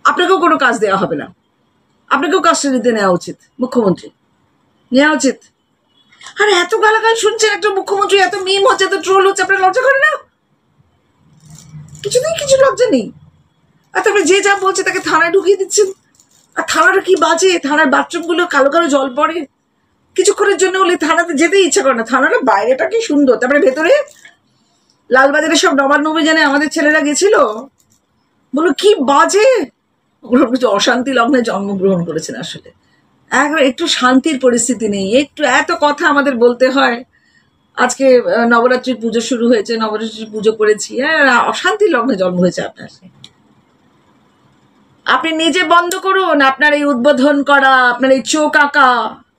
আপনাকেও কোনো কাজ দেওয়া হবে না, আপনাকেও কাস্টাডিতে নেওয়া উচিত, মুখ্যমন্ত্রী নেওয়া উচিত। আর এত গালাগাল শুনছেন একটা মুখ্যমন্ত্রী, এত মিম হচ্ছে, এত ট্রোল হচ্ছে, আপনার লজ্জা করে না? কিছুতেই কিছু লজ্জা নেই। আর তারপরে যে যা বলছে তাকে থানায় ঢুকিয়ে দিচ্ছেন। আর থানাটা কি বাজে, থানার বাথরুমগুলো কালো কালো জল পড়ে, কিছুক্ষণের জন্য হলে থানাতে যেতেই ইচ্ছা করে না। থানাটা বাইরেটা কি সুন্দর, তারপরে ভেতরে লালবাজারে সব নবান্ন অভিযানে আমাদের ছেলেরা গেছিল, বলো কি বাজে। ওগুলো কিছু অশান্তি লগ্নে জন্মগ্রহণ করেছেন আসলে। একটু শান্তির পরিস্থিতি নেই, একটু এত কথা আমাদের বলতে হয়। আজকে নবরাত্রির পুজো শুরু হয়েছে, নবরাত্রির পুজো করেছি, অশান্তির লগ্নে জন্ম হয়েছে আপনার। আপনি নিজে বন্ধ করুন আপনার এই উদ্বোধন করা, আপনার এই চোখ আঁকা,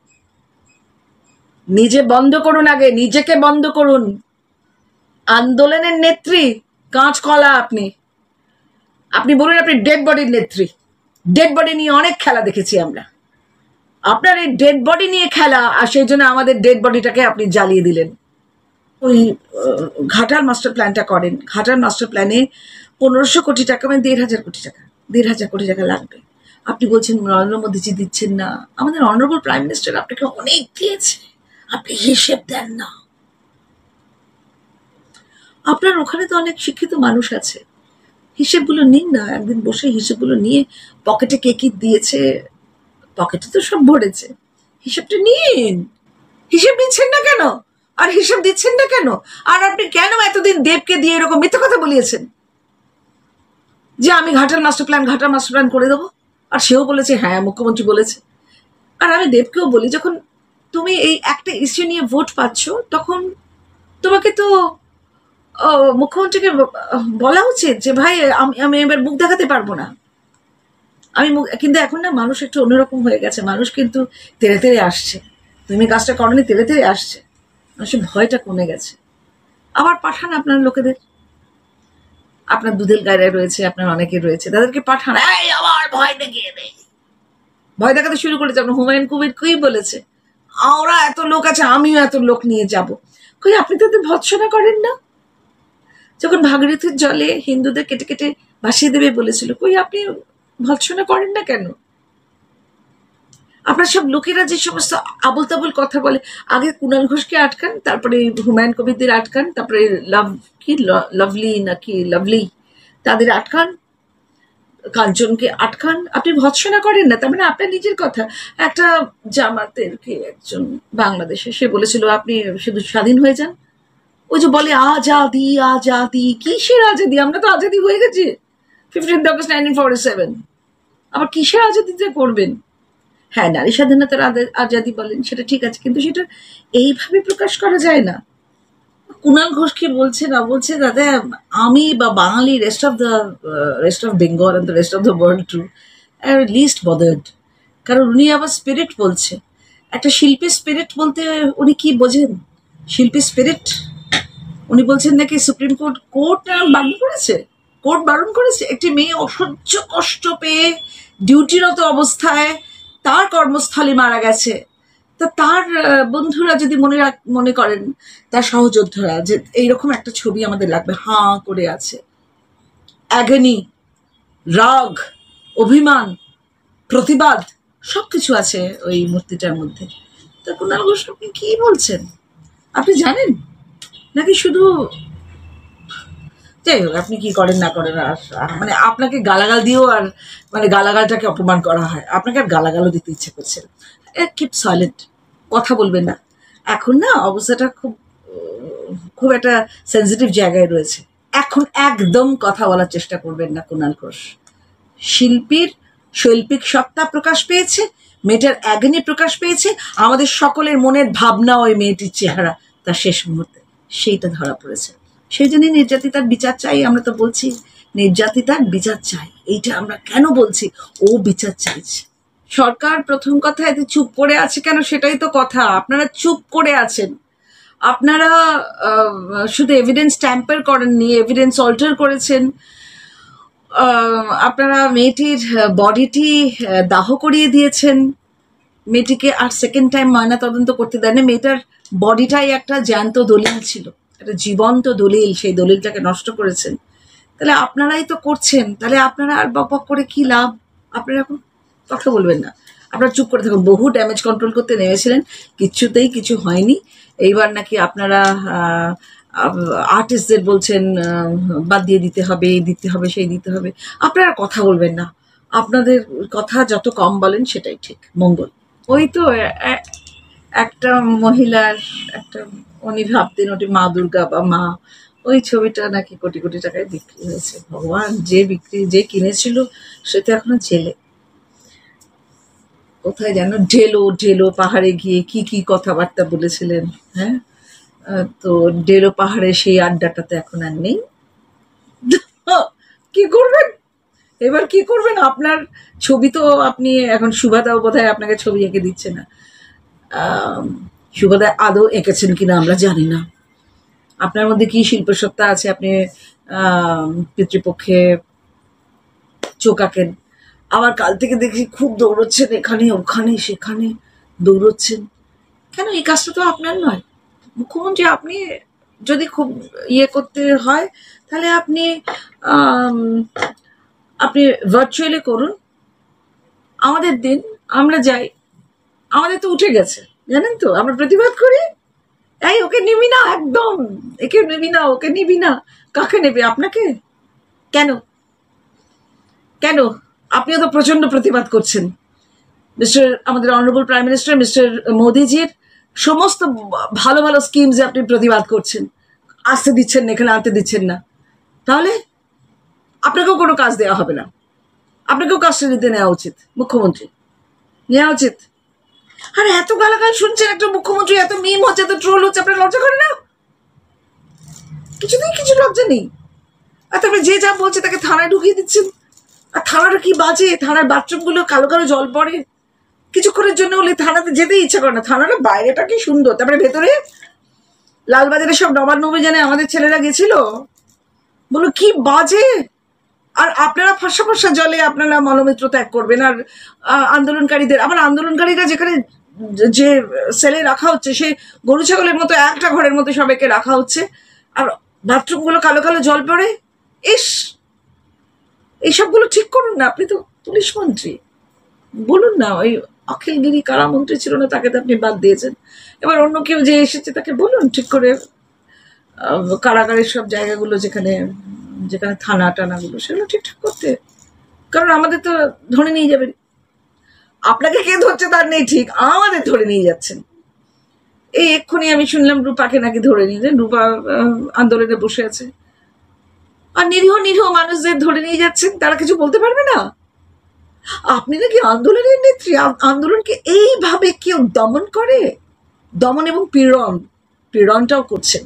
নিজে বন্ধ করুন, আগে নিজেকে বন্ধ করুন। আন্দোলনের নেত্রী কাঁচকলা আপনি, আপনি বলুন আপনি ডেড বডির নেত্রী। ডেড বডি নিয়ে অনেক খেলা দেখেছি আমরা, আপনার এই ডেড বডি নিয়ে খেলা, আর সেই জন্য আমাদের ডেড বডিটাকে আপনি জ্বালিয়ে দিলেন। ওই ঘাটাল মাস্টার প্ল্যানটা করেন, ঘাটাল মাস্টার প্ল্যানে 1500 কোটি টাকা, মানে 1500 কোটি টাকা, 1500 কোটি টাকা লাগবে। আপনি বলছেন নরেন্দ্র মোদীজি দিচ্ছেন না। আমাদের অনারেবল প্রাইম মিনিস্টার আপনাকে অনেক দিয়েছে, আপনি হিসেব দেন না। আপনার ওখানে তো অনেক শিক্ষিত মানুষ আছে, হিসেবগুলো নিন না, একদিন বসে হিসেবগুলো নিয়ে, পকেটে কে কি দিয়েছে, পকেটে তো সব ভরেছে, হিসেবটা নিন। হিসেব নিচ্ছেন না কেন? আর হিসেব দিচ্ছেন না কেন? আর আপনি কেন এতদিন দেবকে দিয়ে এরকম মিথ্যে কথা বলিয়েছেন যে আমি ঘাটাল মাস্টার প্ল্যান করে দেবো? আর সেও বলেছে হ্যাঁ, মুখ্যমন্ত্রী বলেছে। আর আমি দেবকেও বলি, যখন তুমি এই একটা ইস্যু নিয়ে ভোট পাচ্ছ, তখন তোমাকে তো মুখ্যমন্ত্রীকে বলা উচিত যে ভাই আমি এবার মুখ দেখাতে পারবো না, কিন্তু এখন না মানুষ একটু অন্যরকম হয়ে গেছে, মানুষ কিন্তু তেড়ে তেড়ে আসছে। তুমি কাজটা করনি, তেড়ে তেড়ে আসছে, মানুষের ভয়টা কমে গেছে। আবার পাঠান আপনার লোকেদের, আপনার দুধেল গায়ে রয়েছে, আপনার অনেকে রয়েছে, তাদেরকে পাঠান, এই আবার ভয় দেখিয়ে নেই, ভয় দেখাতে শুরু করেছে। আপনার হুমায়ুন কবির কই বলেছে ওরা এত লোক আছে, আমিও এত লোক নিয়ে যাব। কই আপনি তাদের ভৎসনা করেন না? যখন ভাগীরথীর জলে হিন্দুদের কেটে কেটে ভাসিয়ে দেবে বলেছিল, কই আপনি ভৎসনা করেন না কেন? আপনার সব লোকেরা যে সমস্ত আবল তাবল কথা বলে, আগে কুণাল ঘোষকে আটকান, তারপরে হুমায়ুন কবিরদের আটকান, তারপরে লাভলি তাদের আটকান, কাঞ্চনকে আটকান। আপনি ভৎসনা করেন না, তার মানে আপনার নিজের কথা। একটা জামাতের কে একজন বাংলাদেশে, সে বলেছিল আপনি শুধু স্বাধীন হয়ে যান। ওই যে বলে আজাদি আজাদি, কিসের আজাদি? আমরা তো আজাদি হয়ে গেছি 15 অগস্ট 1947, আবার কিসের আজাদিতে করবেন? হ্যাঁ, নারী স্বাধীনতার আজাদি বলেন, সেটা ঠিক আছে, কিন্তু সেটা এইভাবে প্রকাশ করা যায় না। কুণাল ঘোষকে বলছে না, বলছে দাদা আমি বা বাঙালি, rest of Bengal and the rest of the world too are least bothered. কারণ উনি আবার স্পিরিট বলছে, একটা শিল্পী স্পিরিট বলতে উনি কি বোঝেন? শিল্পী স্পিরিট উনি বলছেন নাকি সুপ্রিম কোর্ট বারণ করেছে, কোর্ট বারণ করেছে। একটি মেয়ে অসহ্য কষ্ট পেয়ে ডিউটিরত অবস্থায় তার কর্মস্থলে মারা গেছে, তা তার বন্ধুরা যদি মনে করেন, তার সহযোদ্ধারা, যে এইরকম একটা ছবি আমাদের লাগবে, হাঁ করে আছে, অ্যাগনি, রাগ, অভিমান, প্রতিবাদ সবকিছু আছে ওই মূর্তিটার মধ্যে। তা কুণাল ঘোষ আপনি কি বলছেন? আপনি জানেন নাকি শুধু? যাই হোক, আপনি কি করেন না করেন, আর মানে আপনাকে গালাগাল দিয়েও আর মানে গালাগালটাকে অপমান করা হয়, আপনাকে আর গালাগালও দিতে ইচ্ছে করছে। কিপ সাইলেন্ট, কথা বলবেন না। এখন না অবস্থাটা খুব একটা সেন্সিটিভ জায়গায় রয়েছে, এখন একদম কথা বলার চেষ্টা করবেন না কুণাল ঘোষ। শিল্পীর শৈল্পিক সত্তা প্রকাশ পেয়েছে, মেয়েটার অ্যাগনি প্রকাশ পেয়েছে, আমাদের সকলের মনের ভাবনা ওই মেয়েটির চেহারা তার শেষ মুহূর্তে সেইটা ধরা পড়েছে। সেই জন্যই নির্যাতিতার বিচার চাই। আমরা তো বলছি নির্যাতিতার বিচার চাই, এইটা আমরা কেন বলছি? ও বিচার চাইছে। সরকার প্রথম কথা এতে চুপ করে আছে কেন, সেটাই তো কথা। আপনারা চুপ করে আছেন, আপনারা শুধু এভিডেন্স ট্যাম্পার করেননি, এভিডেন্স অল্টার করেছেন। আপনারা মেয়েটির বডিটি দাহ করিয়ে দিয়েছেন, মেয়েটিকে আর সেকেন্ড টাইম ময়না তদন্ত করতে দেন। মেয়েটার বডিটাই একটা জ্যান্ত দলিল ছিল, একটা জীবন্ত দলিল, সেই দলিলটাকে নষ্ট করেছেন। তাহলে আপনারাই তো করছেন, তাহলে আপনারা আর বকবক করে কি লাভ? আপনারা এখন কথা বলবেন না, আপনারা চুপ করে থাকুন। বহু ড্যামেজ কন্ট্রোল করতে নেমেছিলেন, কিচ্ছুতেই কিছু হয়নি। এইবার নাকি আপনারা আর্টিস্টদের বলছেন বাদ দিয়ে দিতে হবে, এই দিতে হবে, সেই দিতে হবে। আপনারা কথা বলবেন না, আপনাদের কথা যত কম বলেন সেটাই ঠিক, মঙ্গল। ওই তো একটা মহিলার একটা, উনি ভাবতেন ওটি মা দুর্গা বা মা, ওই ছবিটা নাকি কোটি কোটি টাকায় বিক্রি হয়েছে। ভগবান, যে কিনেছিল সে তো এখনো জেলে। কোথায় যেন ঢেলো পাহাড়ে গিয়ে কি কি কথাবার্তা বলেছিলেন। হ্যাঁ, তো ঢেলো পাহাড়ে সেই আড্ডাটাতে এখন আর নেই। কি করবেন এবার, কি করবেন? আপনার ছবি তো আপনি এখন, সুভাদাও বোধহয় আপনাকে ছবি এঁকে দিচ্ছে না। সুভাদা আদৌ এঁকেছেন কিনা আমরা জানি না। আপনার মধ্যে কি শিল্পসত্তা আছে? আপনি পিতৃপক্ষে চোখ আঁকেন, আবার কাল থেকে দেখি খুব দৌড়চ্ছেন, এখানে ওখানে সেখানে দৌড়চ্ছেন কেন? এই কাজটা তো আপনার নয়। মুখ্যমন্ত্রী আপনি যদি খুব ইয়ে করতে হয় তাহলে আপনি ভার্চুয়ালি করুন, আমাদের দিন, আমরা যাই। আমাদের তো উঠে গেছে জানেন তো, আমরা প্রতিবাদ করি। এই ওকে নিবি না, একদম একে নিবি না, ওকে নিবি না। কাকে নেবে? আপনাকে? কেন কেন? আপনিও তো প্রচন্ড প্রতিবাদ করছেন। আমাদের অনারেবল প্রাইম মিনিস্টার মিস্টার মোদিজির সমস্ত ভালো ভালো স্কিমসে আপনি প্রতিবাদ করছেন, আসতে দিচ্ছেন না, এখানে আনতে দিচ্ছেন না। তাহলে আপনাকেও কোনো কাজ দেওয়া হবে না, আপনাকেও কাজটা নিতে নেওয়া উচিত, মুখ্যমন্ত্রী নেওয়া উচিত। আর এত গালাগাল শুনছেন একটা মুখ্যমন্ত্রী, এত মিম হচ্ছে, এত ট্রোল হচ্ছে, আপনার লজ্জা করে না? কিছুতেই কিছু লজ্জা নেই। আর তারপরে যে যা বলছে তাকে থানায় ঢুকিয়ে দিচ্ছেন। আর থানাটা কি বাজে, থানার বাথরুমগুলো কালো কালো জল পড়ে, কিছুক্ষণের জন্য হলে থানাতে যেতেই ইচ্ছা করে না। থানাটা বাইরেটা কি সুন্দর, তারপরে ভেতরে লালবাজারে সব নবান্ন অভিযানে আমাদের ছেলেরা গেছিল, বলো কি বাজে। আর আপনারা ফর্সা ফর্সা জলে আপনারা মলমিত্র ত্যাগ করবেন। আর আন্দোলনকারীদের, আবার আন্দোলনকারীরা যেখানে যে সেলে রাখা হচ্ছে, সে গরু ছাগলের মতো একটা ঘরের মতো সবাইকে রাখা হচ্ছে, আর বাথরুমগুলো কালো কালো জল পড়ে। ইস, এইসবগুলো ঠিক করুন না, আপনি তো পুলিশ মন্ত্রী। বলুন না, ওই অখিলগিরি কারামন্ত্রী ছিল না, তাকে তো আপনি বাদ দিয়েছেন। এবার অন্য কেউ যে এসেছে তাকে বলুন ঠিক করে কারাগারের সব জায়গাগুলো, যেখানে যেখানে থানা টানাগুলো, সেগুলো ঠিকঠাক করতে। কারণ আমাদের তো ধরে নিয়ে যাবেন। আপনাকে কে ধরছে তার নেই ঠিক, আমাদের ধরে নিয়ে যাচ্ছেন। এই এক্ষুনি আমি শুনলাম রূপাকে নাকি ধরে নিয়ে যান, রূপা আন্দোলনে বসে আছে। আর নিরীহ নিরীহ মানুষদের ধরে নিয়ে যাচ্ছেন, তারা কিছু বলতে পারবে না? আপনি নাকি আন্দোলনের নেত্রী, আন্দোলনকে এইভাবে কেউ দমন করে? দমন এবং পীড়নটাও করছেন।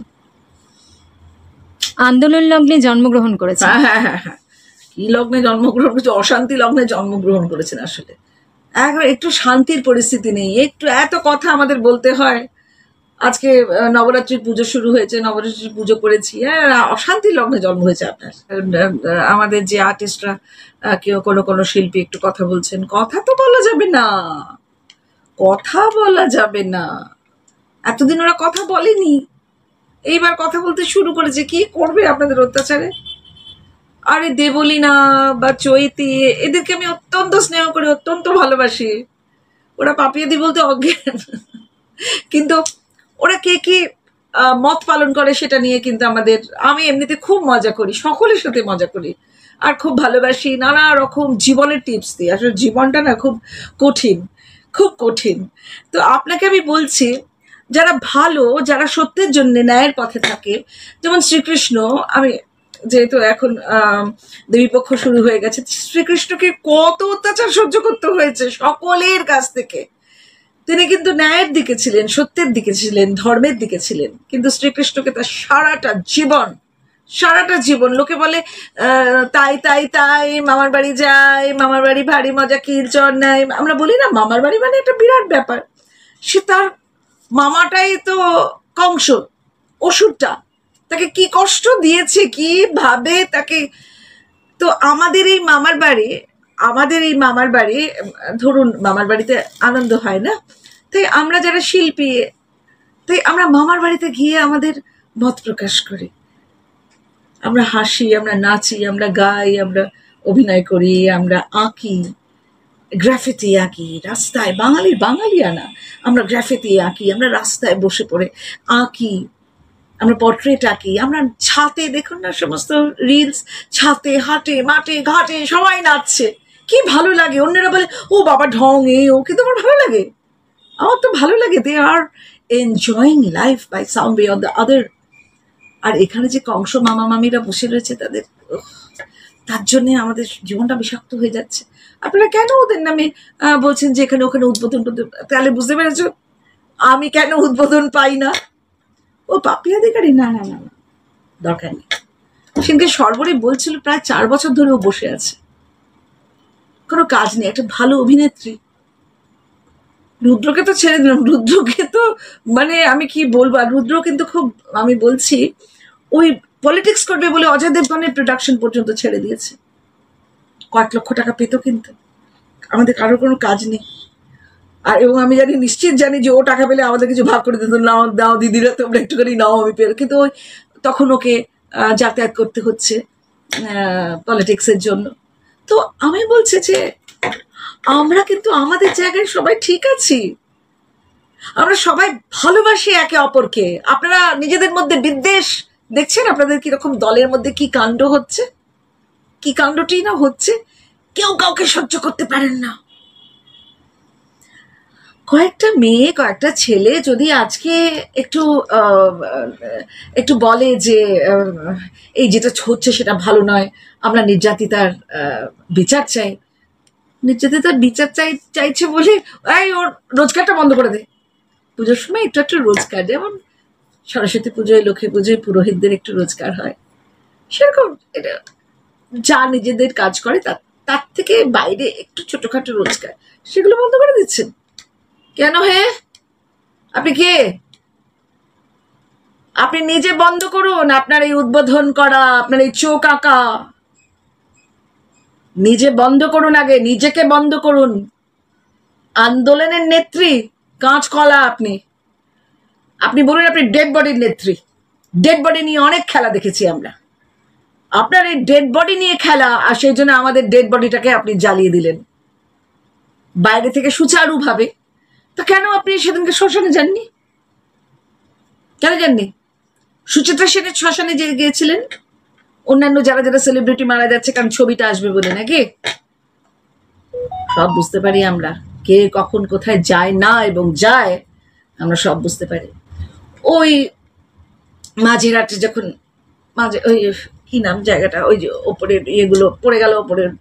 আন্দোলন লগ্নে জন্মগ্রহণ করেছেন। হ্যাঁ, কি লগ্নে জন্মগ্রহণ করেছে? অশান্তি লগ্নে জন্মগ্রহণ করেছেন আসলে। একটু শান্তির পরিস্থিতি নেই, একটু এত কথা আমাদের বলতে হয়। আজকে নবরাত্রির পুজো শুরু হয়েছে, নবরাত্রির পুজো করেছি, হ্যাঁ, অশান্তি লগ্নে জন্ম হয়েছে আপনার। আমাদের যে আর্টিস্টরা, কেউ কোনো কোনো শিল্পী একটু কথা বলছেন, কথা তো বলা যাবে না, কথা বলা যাবে না। এতদিন ওরা কথা বলেনি, এইবার কথা বলতে শুরু করেছে। কি করবে আপনাদের অত্যাচারে? আরে দেবলীনা বা চৈতি, এদেরকে আমি অত্যন্ত স্নেহ করি, অত্যন্ত ভালোবাসি। ওরা পাপিয়াদি বলতে অজ্ঞান, কিন্তু ওরা কে কি মত পালন করে সেটা নিয়ে কিন্তু আমি এমনিতে খুব মজা করি, সকলের সাথে মজা করি, আর খুব ভালোবাসি। নানা রকম জীবনের টিপস দিই। আসলে জীবনটা না খুব কঠিন, খুব কঠিন। তো আপনাকে আমি বলছি, যারা ভালো, যারা সত্যের জন্য ন্যায়ের পথে থাকে, যেমন শ্রীকৃষ্ণ, আমি যেহেতু এখন দেবীপক্ষ শুরু হয়ে গেছে, শ্রীকৃষ্ণকে কত অত্যাচার সহ্য করতে হয়েছে সকলের কাছ থেকে। তিনি কিন্তু ন্যায়ের দিকে ছিলেন, সত্যের দিকে ছিলেন, ধর্মের দিকে ছিলেন। কিন্তু শ্রীকৃষ্ণকে তার সারাটা জীবন লোকে বলে তাই তাই তাই, মামার বাড়ি যাই, মামার বাড়ি ভারী মজা, কিলচর নাই। আমরা বলি না মামার বাড়ি মানে একটা বিরাট ব্যাপার। সে তার মামাটাই তো কংস, অসুরটা, তাকে কি কষ্ট দিয়েছে, কিভাবে তাকে। তো আমাদের এই মামার বাড়ি, ধরুন মামার বাড়িতে আনন্দ হয় না, তাই আমরা যারা শিল্পী, তাই আমরা মামার বাড়িতে গিয়ে আমাদের মত প্রকাশ করি। আমরা হাসি, আমরা নাচি, আমরা গাই, আমরা অভিনয় করি, আমরা আঁকি, গ্রাফিতি আঁকি রাস্তায়, বাঙালিয়ানা। আমরা গ্রাফিতি আঁকি, আমরা রাস্তায় বসে পড়ে আঁকি, আমরা পোর্ট্রেট আঁকি, আমরা ছাতে, দেখুন না সমস্ত রিলস, ছাতে হাটে মাঠে ঘাটে সবাই নাচছে, কি ভালো লাগে। অন্যেরা বলে ও বাবা ঢং ও, কিন্তু আমার ভালো লাগে, আমার তো ভালো লাগে। They are enjoying life by some way or the other. আর এখানে যে কংস মামা মামিরা বসে রয়েছে, তাদের তার জন্যে আমাদের জীবনটা বিষাক্ত হয়ে যাচ্ছে। আপনারা কেন ওদের নামে বলছেন যে এখানে ওখানে উদ্বোধন, তাহলে বুঝতে পেরেছ আমি কেন উদ্বোধন পাই না। ও পাপি অধিকারী, না না না না, দরকার নেই। সেদিনকে সর্বরী বলছিল প্রায় 4 বছর ধরে ও বসে আছে, কোনো কাজ নেই, একটা ভালো অভিনেত্রী। রুদ্রকে তো ছেড়ে দিলাম, রুদ্রকে তো মানে আমি কি বলবো। আর রুদ্র কিন্তু খুব, আমি বলছি, ওই পলিটিক্স করবে বলে অজয় দেবগনের প্রোডাকশন পর্যন্ত ছেড়ে দিয়েছে। কয়েক লক্ষ টাকা পেতো, কিন্তু আমাদের কারোর কোনো কাজ নেই। আর এবং আমি জানি, নিশ্চিত জানি যে ও টাকা পেলে আমাদের কিছু ভাগ করে দিত, নাও দাও দিদিরা তোমরা একটুখানি নাও, আমি পেয়ে। কিন্তু ওই তখন ওকে যাতায়াত করতে হচ্ছে পলিটিক্সের জন্য। তো আমি বলছি যে আমরা কিন্তু আমাদের জায়গায় সবাই ঠিক আছি, আমরা সবাই ভালোবাসি একে অপরকে। আপনারা নিজেদের মধ্যে বিদ্বেষ দেখছেন, আপনাদের কিরকম দলের মধ্যে কি কাণ্ড হচ্ছে, কি কাণ্ডটি না হচ্ছে, কেউ কাউকে সহ্য করতে পারেন না। কয়েকটা মেয়ে, কয়েকটা ছেলে যদি আজকে একটু একটু বলে যে এই যেটা হচ্ছে সেটা ভালো নয়, আমরা নির্যাতিতার বিচার চাই, নির্যাতিতার বিচার চাইছে বলে এই ওর রোজগারটা বন্ধ করে দে। পুজোর সময় একটু একটু রোজগার, যেমন সরস্বতী পুজোয়, লক্ষ্মী পুজোয় পুরোহিতদের একটু রোজগার হয়, সেরকম এটা যা নিজেদের কাজ করে তার থেকে বাইরে একটু ছোটখাটো রোজগার, সেগুলো বন্ধ করে দিচ্ছেন কেন? হে, আপনি কে? আপনি নিজে বন্ধ করুন আপনার এই উদ্বোধন করা, আপনার এই চোখ আঁকা, নিজে বন্ধ করুন, আগে নিজেকে বন্ধ করুন। আন্দোলনের নেত্রী কাঁচকলা আপনি, আপনি বলুন আপনি ডেড বডির নেত্রী। ডেড বডি নিয়ে অনেক খেলা দেখেছি আমরা, আপনার এই ডেড বডি নিয়ে খেলা, আর সেই জন্য আমাদের ডেড বডিটাকে আপনি জ্বালিয়ে দিলেন বাইরে থেকে সুচারুভাবে। তো কেন আপনি সেদিনকে শ্মশানে যাননি? কেন যাননি? সুচিত্রা সেনের শ্মশানে যে গিয়েছিলেন, অন্যান্য যারা যারা সেলিব্রিটি মারা যাচ্ছে কারণ ছবিটা আসবে বলে, নাকি? সব বুঝতে পারি আমরা, কে কখন কোথায় যায় না, এবং যায় আমরা সব বুঝতে পারি। ওই মাঝেরহাটে যখন মাঝে ওই কি নাম জায়গাটা, ওই যে ওপরের ইয়েগুলো পড়ে গেল, ওপরের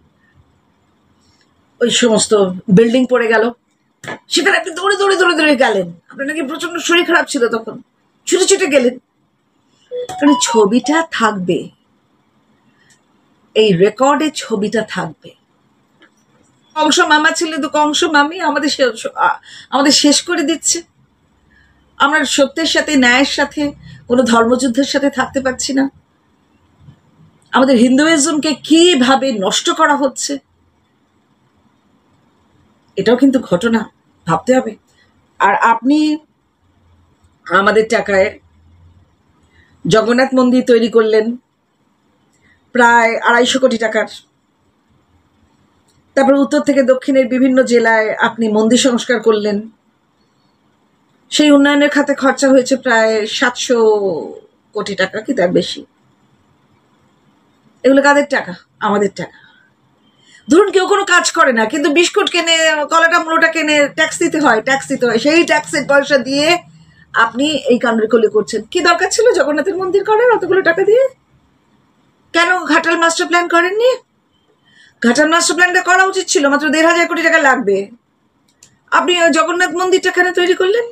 ওই সমস্ত বিল্ডিং পড়ে গেল, সেখানে আপনি দৌড়ে দৌড়ে দৌড়ে দৌড়ে গেলেন। আপনার নাকি প্রচন্ড শরীর খারাপ ছিল, তখন ছুটে ছুটে গেলেন, কারণ ছবিটা থাকবে, এই রেকর্ডে ছবিটা থাকবে। কংস মামা ছিল তো কংস মামি আমাদের শেষ করে দিচ্ছে। আমরা সত্যের সাথে, ন্যায়ের সাথে, কোনো ধর্মযুদ্ধের সাথে থাকতে পারছি না। আমাদের হিন্দুইজমকে কিভাবে নষ্ট করা হচ্ছে, এটাও কিন্তু ঘটনা, ভাবতে হবে। আর আপনি আমাদের টাকায় জগন্নাথ মন্দির তৈরি করলেন প্রায় 250 কোটি টাকার। তারপর উত্তর থেকে দক্ষিণের বিভিন্ন জেলায় আপনি মন্দির সংস্কার করলেন, সেই উন্নয়নের খাতে খরচা হয়েছে প্রায় 700 কোটি টাকা, কি তার বেশি। এগুলো কাদের টাকা? আমাদের টাকা। ধরুন কেউ কোনো কাজ করে না, কিন্তু বিস্কুট কেনে, কলাটা মূলোটা কেনে, ট্যাক্স দিতে হয়, সেই ট্যাক্সের পয়সা দিয়ে আপনি এই কাণ্ডগুলো করছেন। কি দরকার ছিল জগন্নাথের মন্দির করার অতগুলো টাকা দিয়ে? কেন ঘাটাল মাস্টার প্ল্যান করেননি? ঘাটাল মাস্টার প্ল্যানটা করা উচিত ছিল, মাত্র 1,500 কোটি টাকা লাগবে। আপনি জগন্নাথ মন্দিরটা কেন তৈরি করলেন?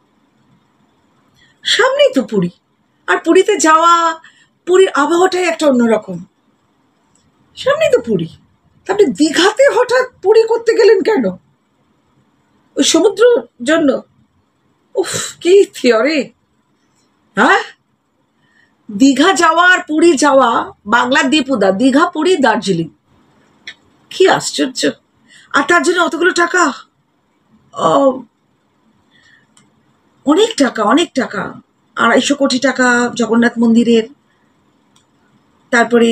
সামনেই তো পুরী, আর পুরীতে যাওয়া, পুরীর আবহাওয়াটাই একটা অন্যরকম, সামনেই তো পুরী। আপনি দীঘাতে হঠাৎ পুরী করতে গেলেন কেন? ওই সমুদ্র জন্য? উফ, কি থিওরি! হ্যাঁ, দীঘা যাওয়া আর পুরী যাওয়া বাংলার দীপুদা, দীঘা পুরী দার্জিলিং, কি আশ্চর্য! আর তার জন্য অতগুলো টাকা, অনেক টাকা, অনেক টাকা। 250 কোটি টাকা জগন্নাথ মন্দিরের। তারপরে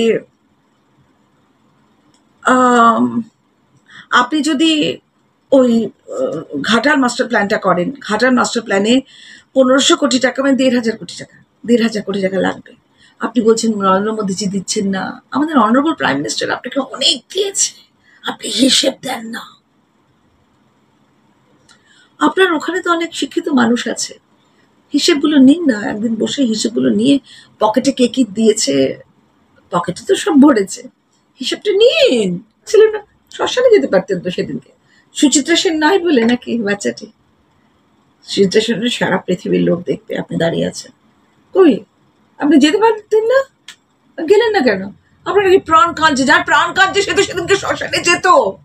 আপনি যদি ওই ঘাটাল মাস্টার প্ল্যানটা করেন, ঘাটাল মাস্টার প্ল্যানে 1500 কোটি টাকা, মানে 1500 কোটি টাকা, 1500 কোটি টাকা লাগবে। আপনি বলছেন নরেন্দ্র মোদীজি দিচ্ছেন না। আমাদের অনারেবল প্রাইম মিনিস্টার আপনাকে অনেক দিয়েছে, আপনি হিসেব দেন না। আপনার ওখানে তো অনেক শিক্ষিত মানুষ আছে, হিসেবগুলো নিন না, একদিন বসে হিসেবগুলো নিয়ে, পকেটে কে কি দিয়েছে, পকেটে তো সব ভরেছে, হিসেবটা নিন। ছিলেন না, শ্মশানে যেতে পারতেন তো সেদিনকে। সুচিত্রা সেন নাই বলে নাকি বাচ্চাটি? সুচিত্রা সেনের সারা পৃথিবীর লোক দেখবে আপনি দাঁড়িয়ে আছেন, কই আপনি যেতে পারতেন না? গেলেন না কেন? আপনার নাকি প্রাণ কাঁদছে, যার প্রাণ কাঁদছে সে তো সেদিনকে শ্মশানে যেত।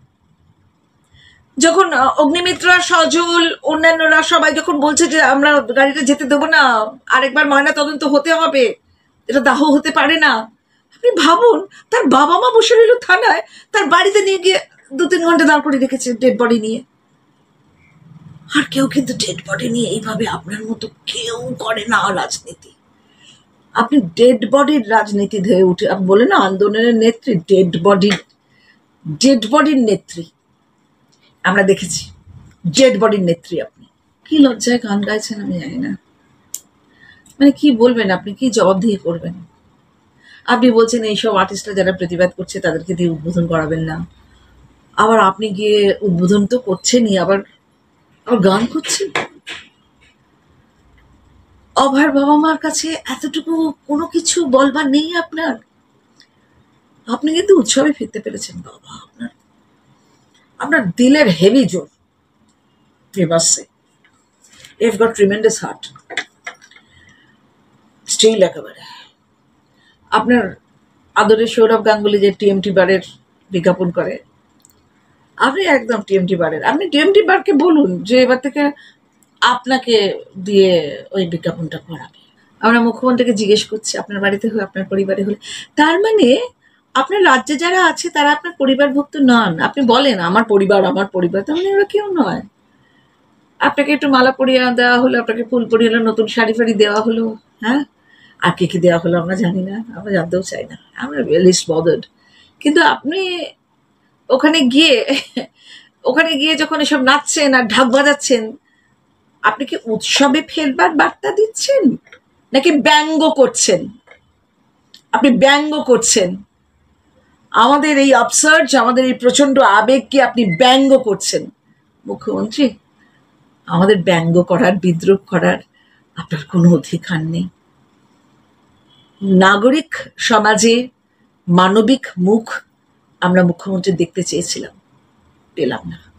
যখন অগ্নিমিত্রা, সজল, অন্যান্যরা সবাই যখন বলছে যে আমরা গাড়িটা যেতে দেবো না, আরেকবার ময়না তদন্ত হতে হবে, এটা দাহ হতে পারে না, আপনি ভাবুন তার বাবা মা বসে রইল থানায়, তার বাড়িতে নিয়ে গিয়ে 2-3 ঘন্টা দাঁড় করে রেখেছে ডেড বডি নিয়ে। আর কেউ কিন্তু ডেড বডি নিয়ে এইভাবে আপনার মতো কেউ করে না রাজনীতি। আপনি ডেড বডির রাজনীতি ধরে উঠে, আপনি বলেন না আন্দোলনের নেত্রী, ডেড বডির নেত্রী আমরা দেখেছি, ডেড বডির নেত্রী আপনি। কি লজ্জায় গান গাইছেন আমি জানি না, মানে কি বলবেন আপনি, কি জবাব দিয়ে করবেন? আপনি বলছেন এইসব আর্টিস্টরা যারা প্রতিবাদ করছে তাদেরকে দিয়ে উদ্বোধন করাবেন না, আবার আপনি গিয়ে উদ্বোধন তো করছেনই, আবার গান করছেন। অভয়ের বাবা মার কাছে এতটুকু কোনো কিছু বলবার নেই আপনার? আপনি কিন্তু উৎসবে ফিরতে পেরেছেন বাবা, আপনার দিলের হেভি জোর, এবারে you've got tremendous heart, still একেবারে। আপনার আদরের সৌরভ গাঙ্গুলি যে টিএমটি বারের বিজ্ঞাপন করে, আপনি একদম টিএমটি বারের, আপনি টিএমটি বারকে বলুন যে এবার থেকে আপনাকে দিয়ে ওই বিজ্ঞাপনটা করাবে। আমরা মুখ্যমন্ত্রীকে জিজ্ঞেস করছি আপনার বাড়িতে হয়ে, আপনার পরিবারে হলে, তার মানে আপনার রাজ্যে যারা আছে তারা আপনার পরিবারভুক্ত নন। আপনি বলেন আমার পরিবার, তার মানে ওরা কেউ নয়। আপনাকে একটু মালা পরিয়ে দেওয়া হলো, আপনাকে ফুল পরিয়ে হলো, নতুন শাড়ি ফাড়ি দেওয়া হলো, হ্যাঁ, আর কে কি দেওয়া হলো আমরা জানি না, আমরা জানতেও চাই না, আমরা লিস্ট বদার্ড। কিন্তু আপনি ওখানে গিয়ে যখন এসব নাচছেন আর ঢাক বাজাচ্ছেন, আপনি কি উৎসবে ফেলবার বার্তা দিচ্ছেন নাকি ব্যঙ্গ করছেন? আপনি ব্যঙ্গ করছেন আমাদের এই আপসার্জ, আমাদের এই প্রচন্ড আবেগকে আপনি ব্যঙ্গ করছেন। মুখ্যমন্ত্রী, আমাদের ব্যঙ্গ করার, বিদ্রুপ করার আপনার কোনো অধিকার নেই। নাগরিক সমাজে মানবিক মুখ আমরা মুখ্যমন্ত্রী দেখতে চেয়েছিলাম, পেলাম না।